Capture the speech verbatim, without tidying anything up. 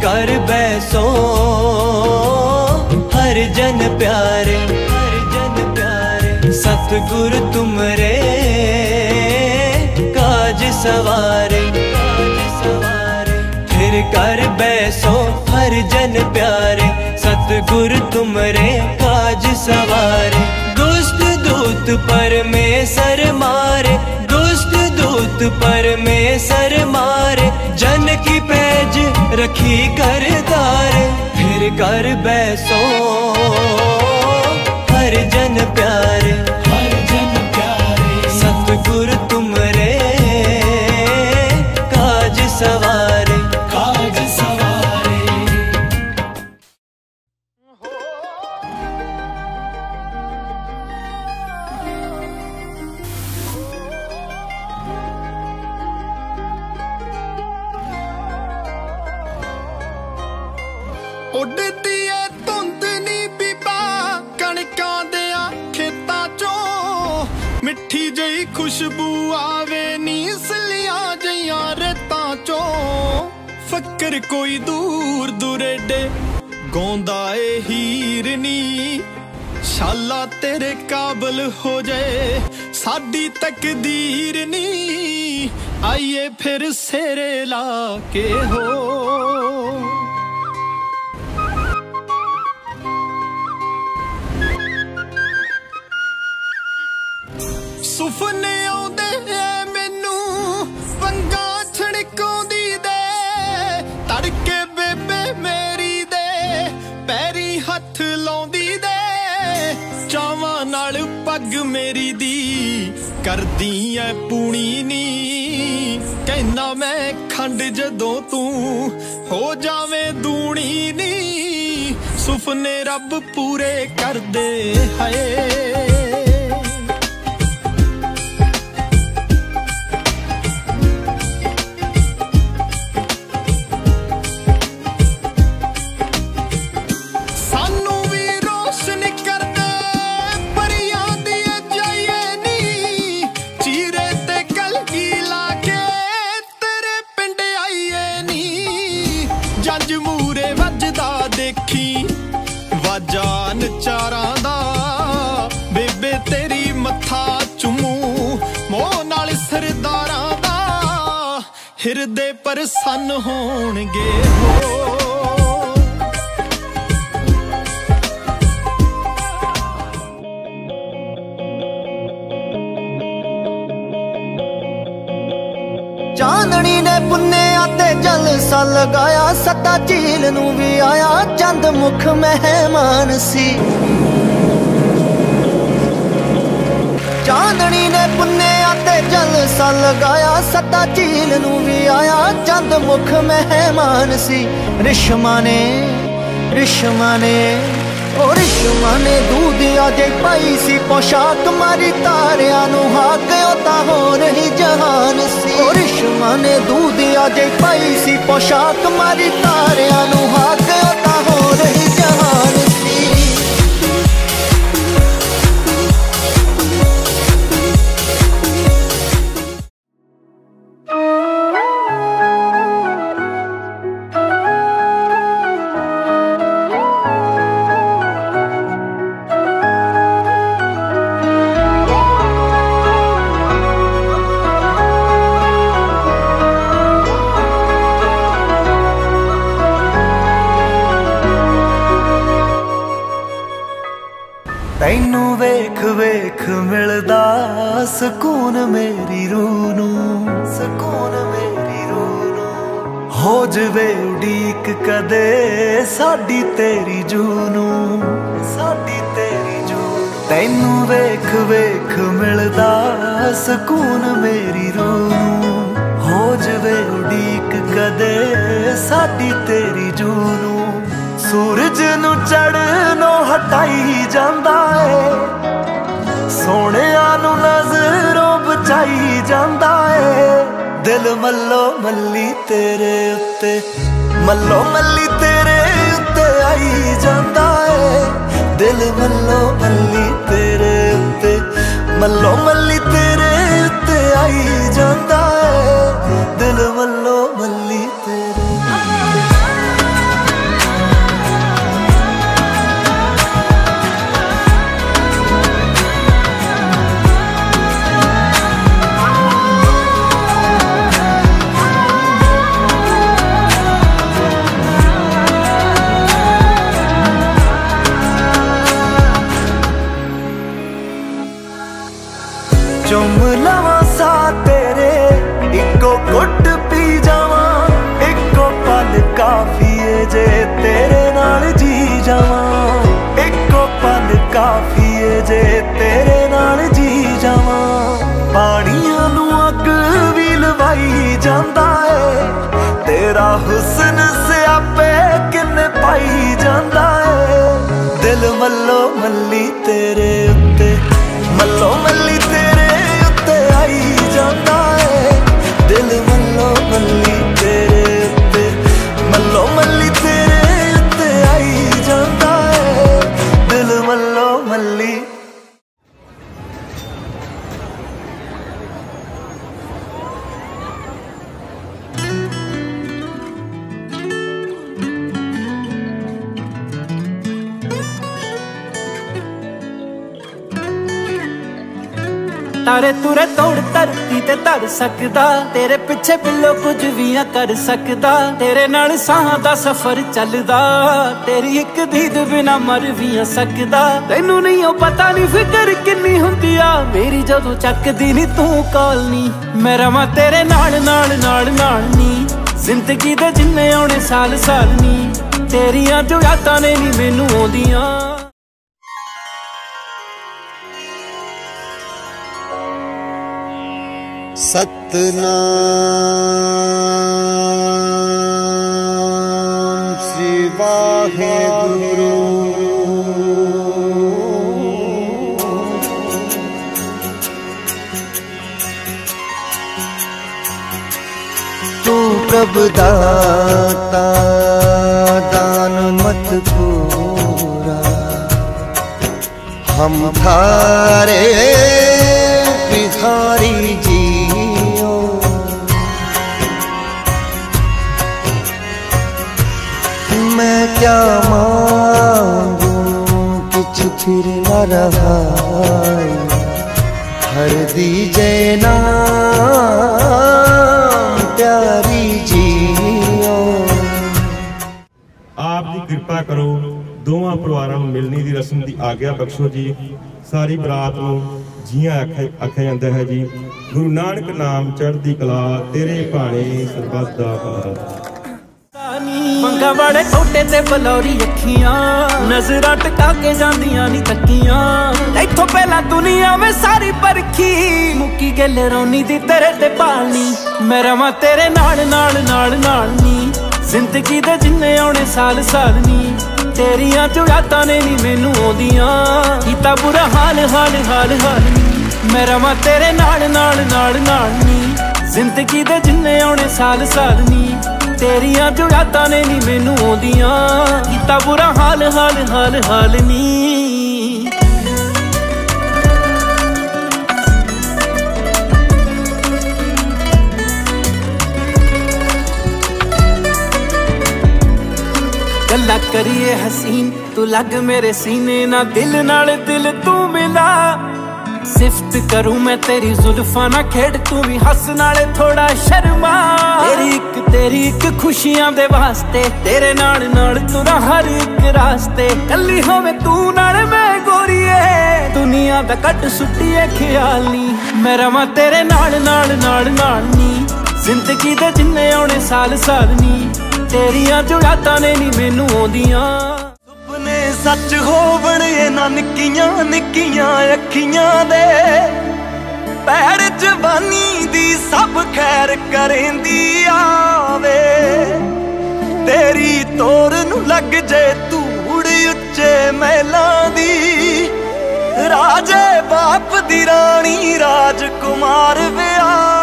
कर बैसो हर जन प्यारे, हर जन प्यारे। सतगुर तुमरे काज सवारे, काज सवारे। फिर कर बैसो हर जन प्यारे, सतगुर तुमरे काज सवारे। दुष्ट दूत परमेसर मारे, दुष्ट दूत परमेसर मारे। जन की पैज रखी कर तारे, फिर कर बैसो हर जन प्यारे, हर जन प्यारे। सतगुर तुमरे काज सवारे, काज सवारे। उड़दी है धुंद नी बीबा कणकां देयां खेतां चों, मिठी जही खुशबू आवे नी सलियां जइयां रेतां चों। फक्र कोई दूर दुरेडे गौंदा ए हीर नी, शाला तेरे काबल हो जाए साडी तकदीर नी। आइए फिर सेरे ला के हो सुफने आउंदे मैनू पंगा छड़काउंदी दे, तड़के बेबे मेरी दे पैरी हथ लाउंदी दे। चावां नाल पग मेरी दी करदी ऐ पूणी नी, कहना मैं खंड जदों तू हो जावें दूणी नी। सुफने रब पूरे कर दे हाय, जान चारां दा बेबे तेरी मत्था चुमू मोह नाल सरदारां दा, हिरदे प्रसन्न होणगे हो। चांदनी ने पुन्नेया ते जलसा लगाया, सदा झील नू भी आया चंद मुख मेहमान सी। चांदनी ने पुन्नेया ते जलसा लगाया, सदा झील नू भी आया चंद मुख मेहमान सी। रिश्मा ने रिश्मा ने ओ रिश्मा ने दूधिया जे पाई सी पोशाक मारी तारिया नू हाक ओता हो रही जहान सी। ओ रिश्मा ने दूधिया जे पाई सी पोशाक मारी तारिया नू हाक ओता हो रही जहान सी। तैनू वेख वेख मिलदा सकून मेरी रूह नू, सकून मेरी रूह नू। हो जवे उड़ीक कदे साडी तेरी जूनू, साडी तेरी जूनू। तैनू वेख वेख मिलदा सकून मेरी रूह नू, हो जवे उड़ीक कदे साडी तेरी जूनू। सूरज नू चढ़नों हटाई जांदा है, सोहणिया नू नजरों बचाई जांदा है। दिल मल्लो मल्ली तेरे उत्ते, मल्लो मल्ली तेरे उत्ते आई जांदा है। दिल मल्लो मल्ली तेरे उत्ते, मल्लो मल्ली तेरे उत्ते आई जांदा है। दिल मल्लो मल्ली तेरे चुम लवां सा तेरे इको घुट पी जावां इको पल काफी है जे तेरे नाल जी जावां इको पल काफी है जे तेरे नाल जी जावां पानियां नूं अग भी लवाई जांदा है तेरा हुस्न स्यापे किन्ने पाई जांदा है दिल मल्लो मल्ली तेरे उत्ते मल्लो मल्ली तेरे उत्ते आई जांदा है दिल मल्लो मल्ली तेरे उत्ते मल्लो मल्ली तेरे उत्ते आई जांदा है दिल मल्लो मल्ली। तारे तुरे तोड़ धरती ते तर सकदा तेरे पिछे पिल्लो कुछ भी कर सकदा तेरे नाल साह दा सफर चलदा तेरी एक दीद बिना मर भी सकदा तैनू नहीं ओ पता नहीं फिकर किन्नी हुंदी आ मेरी जदों चकदी नी तू कॉल नी मैं रवां तेरे नाल नाल नाल नाल नी जिंदगी दे जिन्ने आउणे साल साल नी तेरियां जो यादां ने नी मैनू आउंदियां। सतनाम श्री वाहेगुरु तू प्रभु दाता दान मत पूरा हम थारे भिखारी जी मैं क्या मांगू कुछ फिर न रहा हर दीजे नाम प्यारी जियो। आप जी कृपा करो दोवां परिवारां नूं मिलनी दी रस्म दी आग्या बख्शो जी सारी बरात नूं जियां आख्या जाता है जी गुरु नानक नाम चढ़दी कला तेरे भाणे सरबत दा भला मंगा बड़े छोटे ते बलौरी अखियां नजरां टका के जांदियां नी तकियां इथों पहला दुनिया में सारी परखी मुक्की गल रोनी दी तेरे ते पालनी मैं रवां तेरे नाल नाल नाल नाल नी जिंदगी दे जिन्ने आउणे साल साल नी तेरियां जो यादां ने नी मैनू आउंदियां कीता बुरा हाल हाल हाल हाल नी मैं रवां तेरे नाल नाल नाल नाल नी जिंदगी दे जिन्ने आउणे साल साल नी तेरियां जो यादां ने नी मैनू आउंदियां कीता बुरा हाल हाल हाल हाल नी। गल्ला करिए हसीन तू लग मेरे सीने ना दिल नाल दिल तू मिला सिफ्त करूं मैं तेरी जुल्फा ना खेड़ तू भी हस नाले थोड़ा शर्मा तेरी एक तेरी एक खुशियां दे वास्ते तेरे नाल नाल तुरा हर एक रास्ते कल्ली होवे तू नाल मैं गोरीए दुनिया दा कट सुट्टिए ख्याल नी मैं रवां तेरे नाल नाल नाल नाल नी जिंदगी दे जिन्ने आउणे साल साल नी तेरियां जो यादां ने नी मैनू आउंदियां सुपने सच होवण इन्हां निक्कियां निक्कियां अखियां दे पैर जवानी दी सब खैर करेंदी आवे तेरी तोर नू लग जे धूड़ उच्चे महलां दी राजे बाप दी रानी राजकुमार विआह